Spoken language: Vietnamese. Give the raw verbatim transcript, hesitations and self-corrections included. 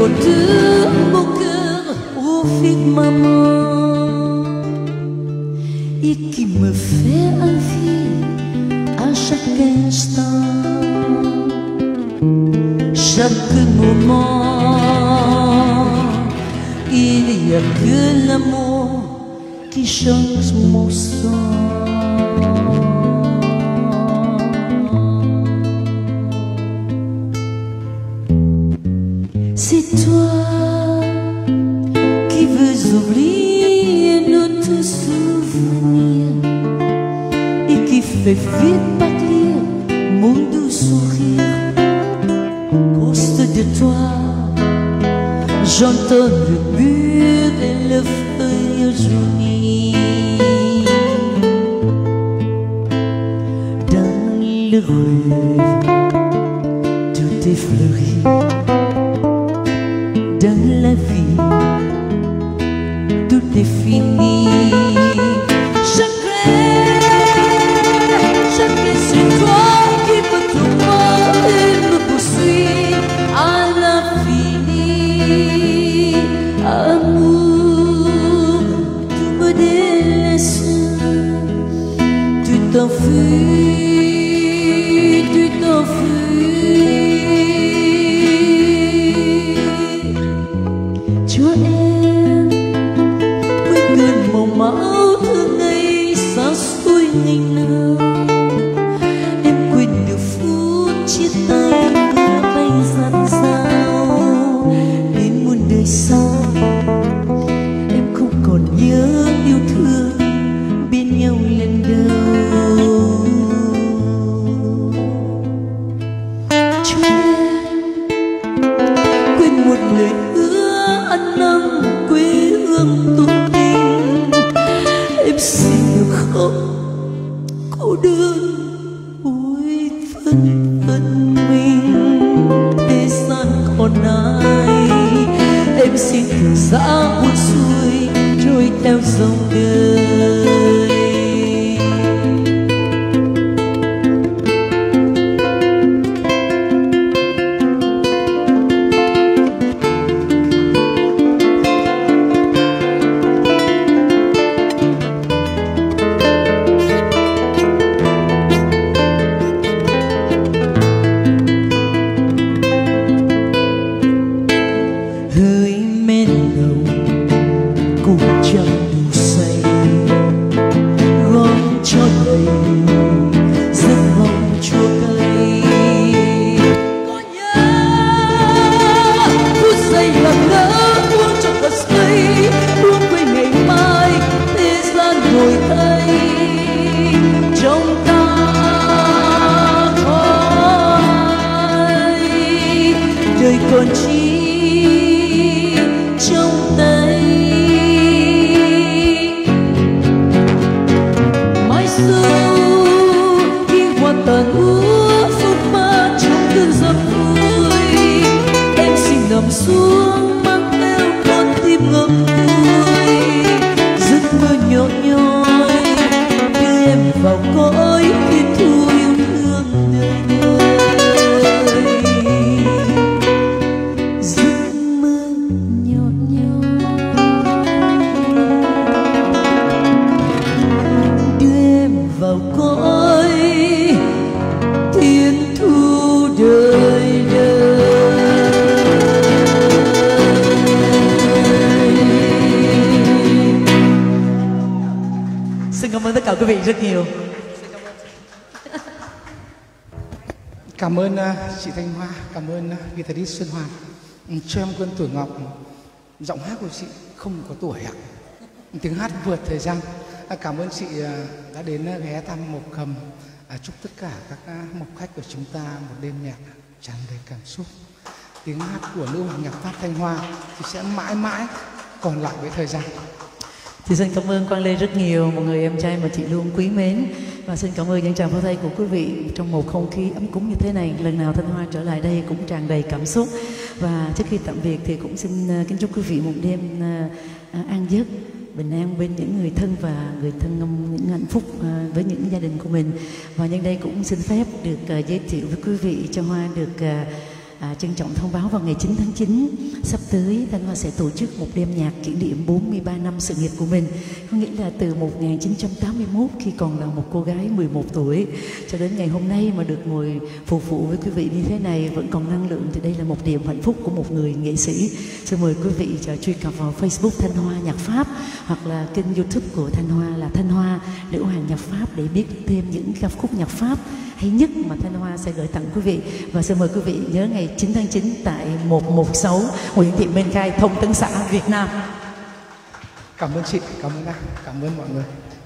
de mon cœur profite maman et qui me fait envie à chaque instant, chaque moment. Il n'y a que l'amour qui change mon sang. C'est toi qui veux oublier notre souvenir et qui fait vite partir mon doux sourire. Cause de toi, j'entends le mur et le feuille jaunir. Dans le rêve, tout est fleuri. Dans la vie, tout est fini. Je crains, je crains, c'est toi qui me tourmente et me poursuit à l'infini. Amour, tu me délaisses, tu t'enfuis, tu t'enfuis. Chúa em quên cơn màu máu thương ngày xa xôi ngày nào, em quên điều phút chia tay ngỡ bay dạt dào đến muôn đời sau. Em không còn nhớ yêu thương bên nhau lần đầu. Chúa em quên một lời ăn năn quê hương tổ tiên. Em xin được không cô đơn ôi phân phân mình thế gian còn ai. Em xin từ giã buồn xuôi trôi theo dòng đời. Còn chi trong tay mai sau khi hoa tàn úa phút ba trong cơn gió vui. Em xin nằm xuống mang theo con tim ngậm ngùi, giấc mơ nhỏ nhoi đưa em vào cõi thiên thu yêu thương đời đời. Cảm ơn tất cả quý vị rất nhiều. Cảm ơn uh, chị Thanh Hoa, cảm ơn uh, guitarist Xuân Hoàng. Um, cho em Quân Tuổi Ngọc, giọng hát của chị không có tuổi ạ, tiếng hát vượt thời gian. Uh, cảm ơn chị uh, đã đến uh, ghé thăm Mộc Cầm. Uh, chúc tất cả các uh, mộc khách của chúng ta một đêm nhạc tràn đầy cảm xúc. Tiếng hát của nữ hoàng nhạc Pháp Thanh Hoa thì sẽ mãi mãi còn lại với thời gian. Thì xin cảm ơn Quang Lê rất nhiều, một người em trai mà chị luôn quý mến. Và xin cảm ơn những tràng pháo tay của quý vị trong một không khí ấm cúng như thế này. Lần nào Thanh Hoa trở lại đây cũng tràn đầy cảm xúc. Và trước khi tạm biệt thì cũng xin uh, kính chúc quý vị một đêm uh, uh, an giấc, bình an bên những người thân và người thân, những hạnh phúc uh, với những gia đình của mình. Và nhân đây cũng xin phép được uh, giới thiệu với quý vị cho Hoa được uh, À, trân trọng thông báo vào ngày chín tháng chín sắp tới Thanh Hoa sẽ tổ chức một đêm nhạc kỷ niệm bốn mươi ba năm sự nghiệp của mình. Có nghĩa là từ một nghìn chín trăm tám mươi mốt khi còn là một cô gái mười một tuổi cho đến ngày hôm nay mà được ngồi phục vụ với quý vị như thế này vẫn còn năng lượng thì đây là một niềm hạnh phúc của một người nghệ sĩ. Xin mời quý vị truy cập vào Facebook Thanh Hoa Nhạc Pháp hoặc là kênh YouTube của Thanh Hoa là Thanh Hoa Nữ Hoàng Nhạc Pháp để biết thêm những ca khúc nhạc Pháp hay nhất mà Thanh Hoa sẽ gửi tặng quý vị. Và xin mời quý vị nhớ ngày chín tháng chín tại một một sáu Nguyễn Thị Minh Khai, Thông Tấn xã Việt Nam. Cảm ơn chị, cảm ơn anh, cảm ơn mọi người.